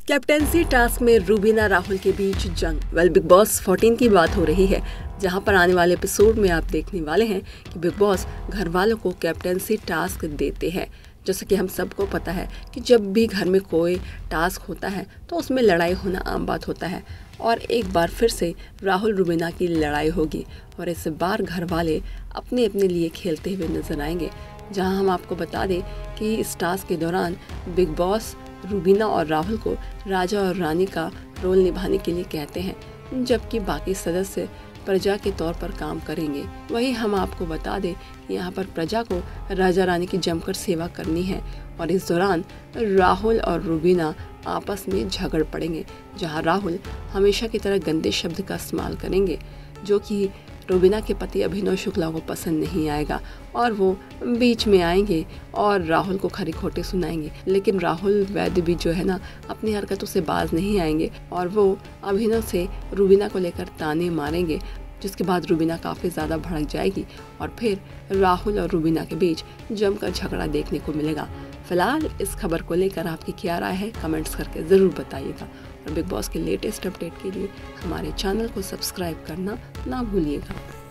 Captaincy task में रूबीना राहुल के बीच जंग। बिग बॉस 14 की बात हो रही है, जहां पर आने वाले एपिसोड में आप देखने वाले हैं कि बिग बॉस घर वालों को कैप्टेंसी टास्क देते हैं। जैसे कि हम सबको पता है कि जब भी घर में कोई टास्क होता है तो उसमें लड़ाई होना आम बात होता है, और एक बार फिर से राहुल रूबीना की लड़ाई होगी और इस बार घर वाले अपने अपने लिए खेलते हुए नजर आएंगे। जहां हम आपको बता दें कि इस टास्क के दौरान बिग बॉस रूबीना और राहुल को राजा और रानी का रोल निभाने के लिए कहते हैं, जबकि बाकी सदस्य प्रजा के तौर पर काम करेंगे। वही हम आपको बता दें कि यहाँ पर प्रजा को राजा रानी की जमकर सेवा करनी है, और इस दौरान राहुल और रूबीना आपस में झगड़ पड़ेंगे, जहाँ राहुल हमेशा की तरह गंदे शब्द का इस्तेमाल करेंगे, जो कि रूबीना के पति अभिनव शुक्ला को पसंद नहीं आएगा, और वो बीच में आएंगे और राहुल को खरी खोटे सुनाएंगे। लेकिन राहुल वैद्य भी जो है ना, अपनी हरकतों से बाज नहीं आएंगे और वो अभिनव से रूबीना को लेकर ताने मारेंगे, जिसके बाद रूबीना काफ़ी ज़्यादा भड़क जाएगी और फिर राहुल और रूबीना के बीच जमकर झगड़ा देखने को मिलेगा। फिलहाल इस खबर को लेकर आपकी क्या राय है, कमेंट्स करके ज़रूर बताइएगा, और बिग बॉस के लेटेस्ट अपडेट के लिए हमारे चैनल को सब्सक्राइब करना ना भूलिएगा।